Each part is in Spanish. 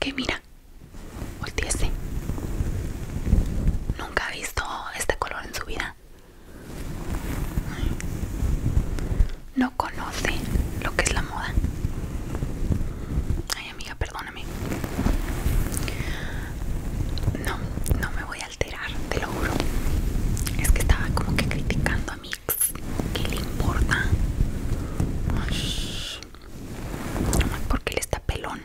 que mira, volteese. Nunca ha visto este color en su vida. No conoce lo que es la moda. Ay, amiga, perdóname. No, no me voy a alterar, te lo juro. Es que estaba como que criticando a mi ex. ¿Qué le importa? Ay, porque él está pelón.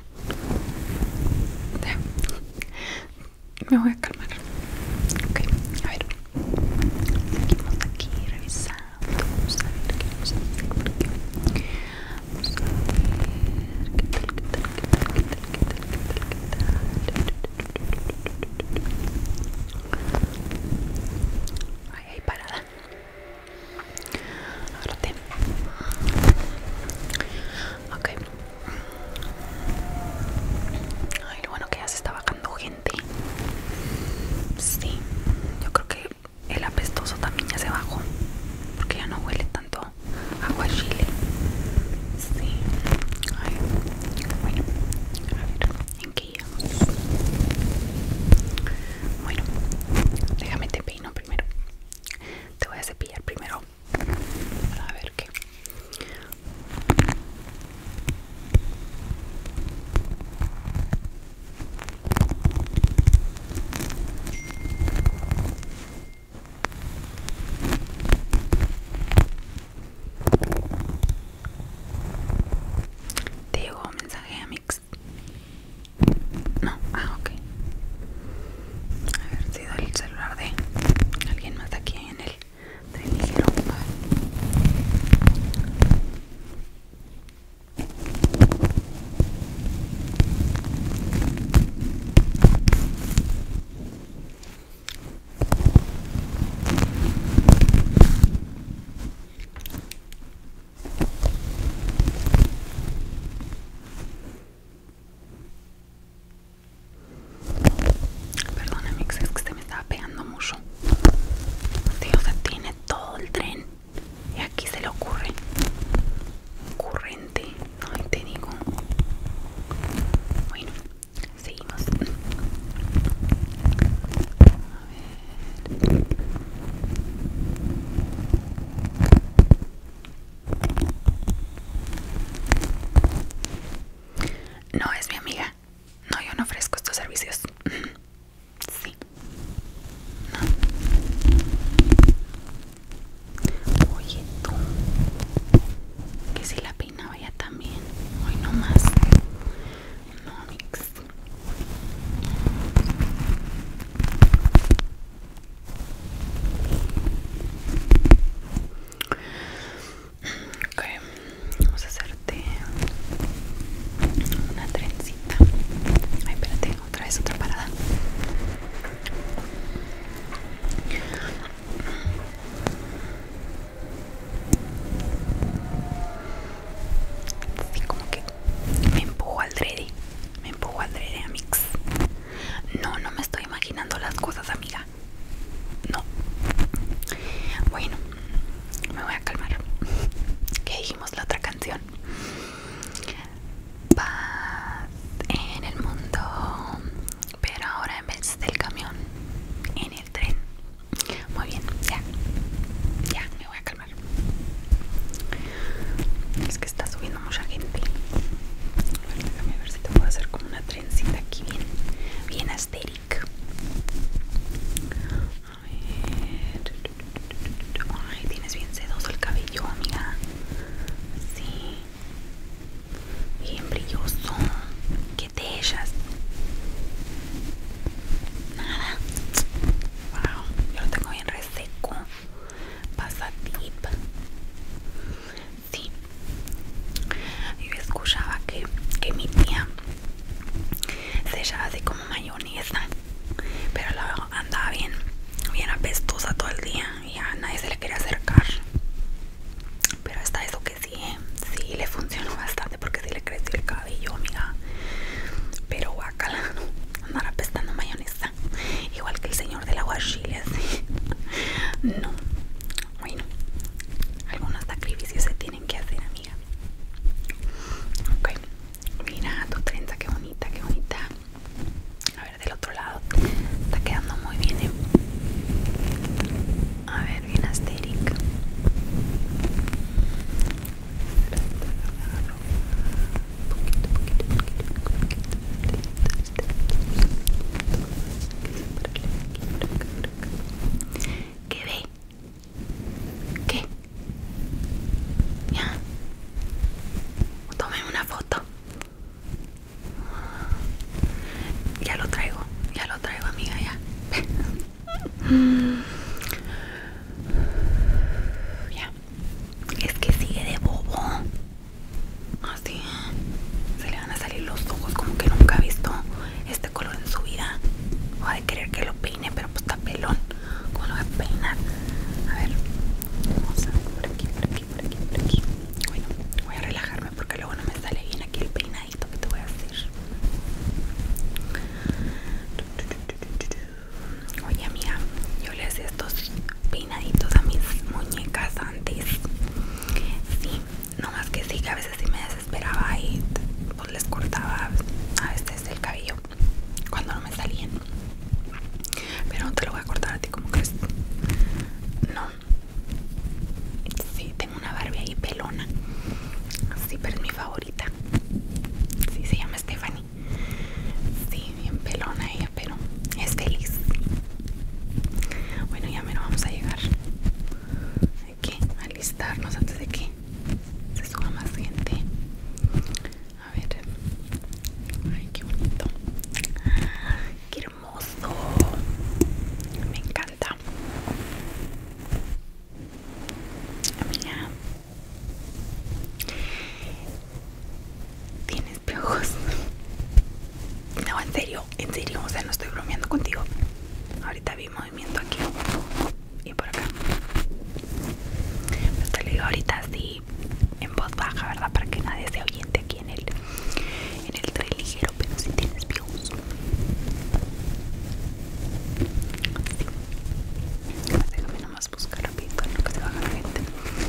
Me voy a calmar. Ok, a ver. Seguimos aquí revisando. Vamos a ver qué vamos a hacer por aquí. Vamos a ver qué tal, qué tal, qué tal, qué tal, qué tal, qué tal. Ay, ahí parada. Agárrate. Ok. Ay, lo bueno que ya se está bajando gente. Sí, yo creo que el apestoso también ya se bajó, porque ya no huele tanto a aguachile. Sí. Ay, bueno, a ver, ¿en qué íbamos? Bueno, déjame te peino primero. Te voy a cepillar primero. A ver qué. Te llegó un mensaje a Mix. No, ok. A ver, si doy el celular de alguien más aquí en el tren ligero. A ver. Perdona, Mix, es que se me estaba pegando mucho. Sí, o sea, tiene todo el tren y aquí se le ocurre. Ocurrente. Ay, te digo. Bueno, seguimos. A ver. No es mi amiga. No, yo no ofrezco estos servicios. Sí. No. Oye, tú. Que si la peinaba ya también. Hoy no más. No, Mix. Ok. Vamos a hacerte una trencita. Ay, espérate. Otra vez otra parada. Así como que me empujo al drede. Me empujo al drede, Mix. No, no me estoy imaginando las cosas, amiga. No. Bueno, me voy a calmar. ¿Qué dijimos la otra canción? Paz en el mundo, pero ahora en vez del camión, en el tren. Muy bien, ya. Ya, me voy a calmar. Es que está subiendo mucha gente. A ver, déjame ver si te puedo hacer como una trencita aquí bien, bien asteric. A ver. Ay, tienes bien sedoso el cabello, amiga. Sí. Bien brilloso. ¿Qué te echas? Nada. Wow, yo lo tengo bien reseco. Pasa tip. Sí. Yo escuchaba que mi tía se echaba así como mayonesa, pero la andaba bien, bien apestosa todo el día y a nadie se le quería acercar. Pero hasta eso que sí, sí le funcionó bastante porque sí le creció el cabello, amiga. Pero guacala, ¿no? Andar apestando mayonesa, igual que el señor del aguachile, así. No, bueno, algunos sacrificios se tienen que hacer, amiga. Ok, mira tu trenza, qué bonita, qué bonita. Mm, ya. Es que sigue de bobo. Así. Se le van a salir los ojos como que nunca ha visto este color en su vida. Va a querer que lo peine, pero pues está pelón. ¿Cómo lo voy a peinar? A ver. Vamos a ver por aquí, por aquí, por aquí, por aquí. Bueno, voy a relajarme porque luego no me sale bien aquí el peinadito que te voy a hacer. Oye, amiga, yo le hacía estos peinaditos a mis muñecas antes. Sí, no más que sí, que a veces sí me desesperaba y pues les cortaba a veces el cabello cuando no me salían. Pero no te lo voy a cortar a ti, como crees. No. Sí, tengo una Barbie ahí pelona. Sí, pero es mi favorita. Sí, se llama Stephanie. Sí, bien pelona ella, pero es feliz. Bueno, ya menos vamos a llegar. Hay que alistarnos antes de que se suba más gente. A ver. Ay, qué bonito. Qué hermoso. Me encanta. Amiga, tienes piojos. No, en serio, o sea, no estoy bromeando contigo. Ahorita vi movimiento aquí y por acá. Pues te lo digo ahorita así en voz baja, ¿verdad? Para que nadie se ahuyente aquí en el tren ligero, pero si tienes piojos. Sí. Pues déjame nomás buscar rapidito en lo que se baja la gente.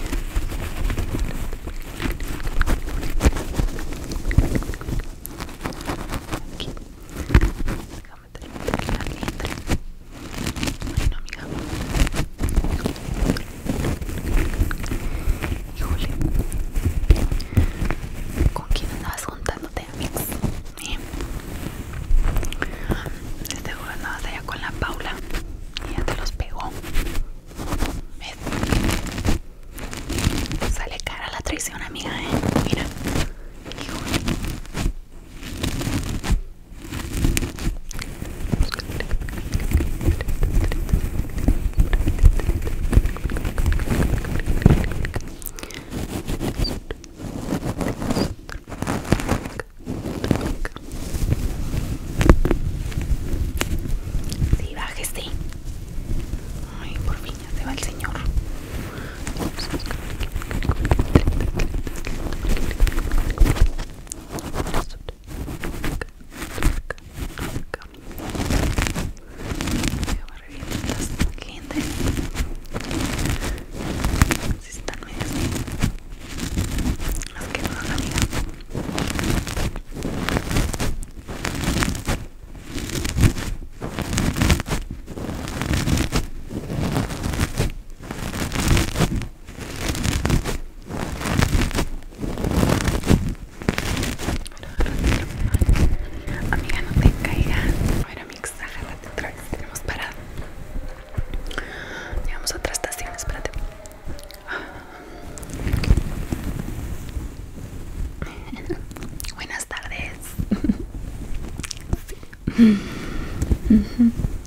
Aquí. Déjame terminar aquí la letra. Bueno, amiga. Híjole. ¿Con quién andabas juntándote, amigos? Este juego andabas allá con la Paula y ya te los pegó. ¿Ves? Sale cara la traición, amiga, Mira. Híjole. Sí, bájese. Ay, por fin ya se va el señor. Voy a revisar las clientes. Si están medias asquerosas, amiga. Amiga, no te caigas. A ver, amigos, agárrate otra vez. Tenemos parado. Llegamos a otra estación, espérate. Buenas tardes. Sí.